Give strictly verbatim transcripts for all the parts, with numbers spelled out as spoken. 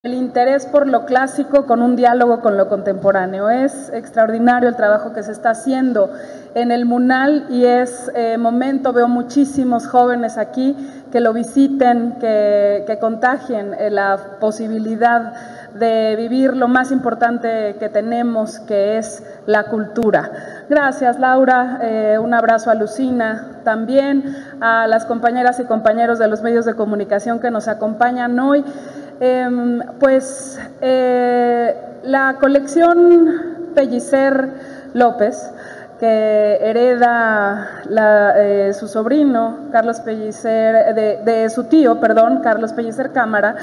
el interés por lo clásico con un diálogo con lo contemporáneo. Es extraordinario el trabajo que se está haciendo en el MUNAL y es eh, momento, veo muchísimos jóvenes aquí que lo visiten, que, que contagien eh, la posibilidad de vivir lo más importante que tenemos, que es la cultura. Gracias, Laura, eh, un abrazo a Lucina, también a las compañeras y compañeros de los medios de comunicación que nos acompañan hoy. Eh, pues eh, la colección Pellicer López, que hereda la, eh, su sobrino, Carlos Pellicer, de, de su tío, perdón, Carlos Pellicer Cámara,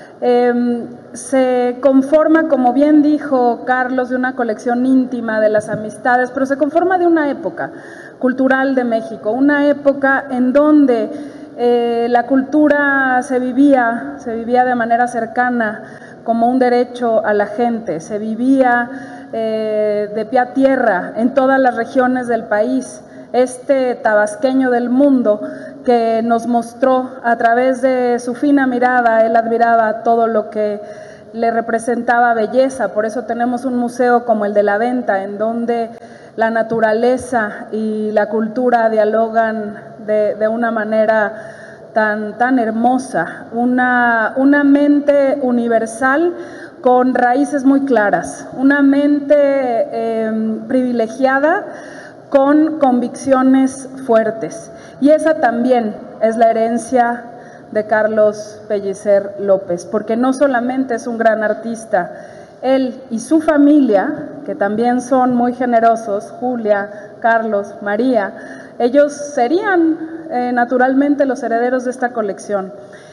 eh, se conforma, como bien dijo Carlos, de una colección íntima de las amistades, pero se conforma de una época cultural de México, una época en donde Eh, la cultura se vivía, se vivía de manera cercana, como un derecho a la gente, se vivía eh, de pie a tierra en todas las regiones del país. Este tabasqueño del mundo que nos mostró a través de su fina mirada, él admiraba todo lo que le representaba belleza, por eso tenemos un museo como el de La Venta, en donde la naturaleza y la cultura dialogan de, de una manera tan, tan hermosa, una, una mente universal con raíces muy claras, una mente eh, privilegiada con convicciones fuertes. Y esa también es la herencia de Carlos Pellicer López, porque no solamente es un gran artista, él y su familia, que también son muy generosos, Julia, Carlos, María, ellos serían eh, naturalmente los herederos de esta colección.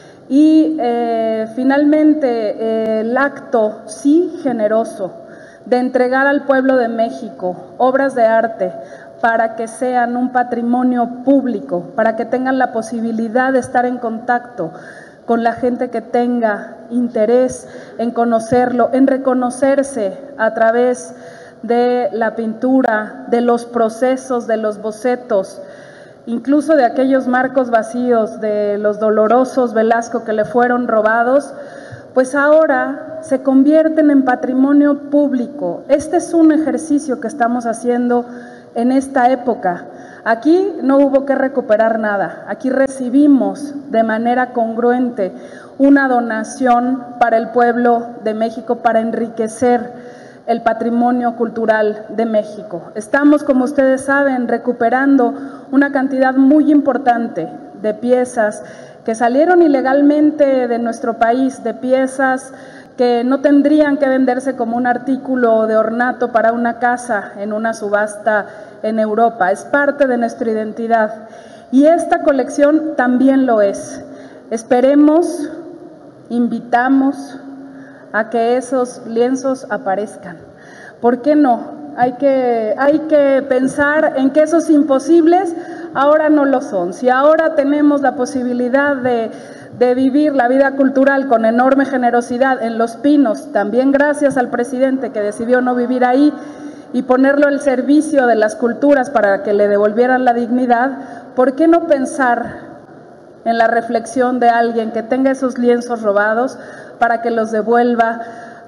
Y eh, finalmente eh, el acto, sí generoso, de entregar al pueblo de México obras de arte para que sean un patrimonio público, para que tengan la posibilidad de estar en contacto con la gente que tenga interés en conocerlo, en reconocerse a través de la pintura, de los procesos, de los bocetos, incluso de aquellos marcos vacíos, de los dolorosos Velasco que le fueron robados, pues ahora se convierten en patrimonio público. Este es un ejercicio que estamos haciendo en esta época. Aquí no hubo que recuperar nada, aquí recibimos de manera congruente una donación para el pueblo de México para enriquecer el patrimonio cultural de México. Estamos, como ustedes saben, recuperando una cantidad muy importante de piezas que salieron ilegalmente de nuestro país, de piezas que no tendrían que venderse como un artículo de ornato para una casa en una subasta en Europa. Es parte de nuestra identidad y esta colección también lo es. Esperemos, invitamos a que esos lienzos aparezcan. ¿Por qué no? Hay que, hay que pensar en que esos imposibles ahora no lo son. Si ahora tenemos la posibilidad de de vivir la vida cultural con enorme generosidad en Los Pinos, también gracias al presidente que decidió no vivir ahí y ponerlo al servicio de las culturas para que le devolvieran la dignidad, ¿por qué no pensar en la reflexión de alguien que tenga esos lienzos robados para que los devuelva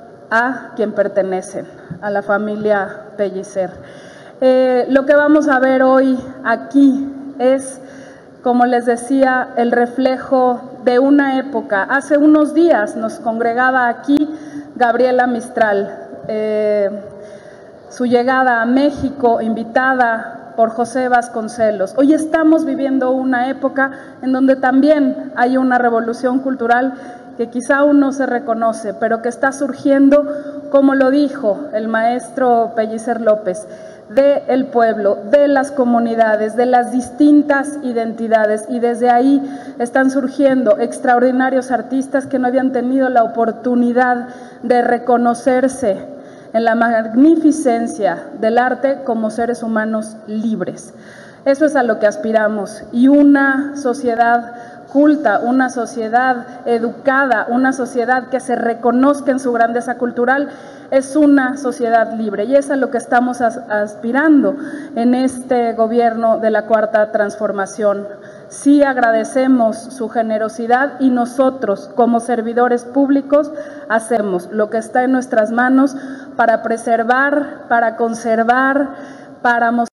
a quien pertenecen, a la familia Pellicer? Eh, lo que vamos a ver hoy aquí es, como les decía, el reflejo de una época. Hace unos días nos congregaba aquí Gabriela Mistral, eh, su llegada a México, invitada por José Vasconcelos. Hoy estamos viviendo una época en donde también hay una revolución cultural que quizá aún no se reconoce, pero que está surgiendo, como lo dijo el maestro Pellicer López, del pueblo, de las comunidades, de las distintas identidades, y desde ahí están surgiendo extraordinarios artistas que no habían tenido la oportunidad de reconocerse en la magnificencia del arte como seres humanos libres. Eso es a lo que aspiramos, y una sociedad culta, una sociedad educada, una sociedad que se reconozca en su grandeza cultural, es una sociedad libre, y es a lo que estamos as- aspirando en este gobierno de la Cuarta Transformación. sí agradecemos su generosidad y nosotros, como servidores públicos, hacemos lo que está en nuestras manos para preservar, para conservar, para mostrar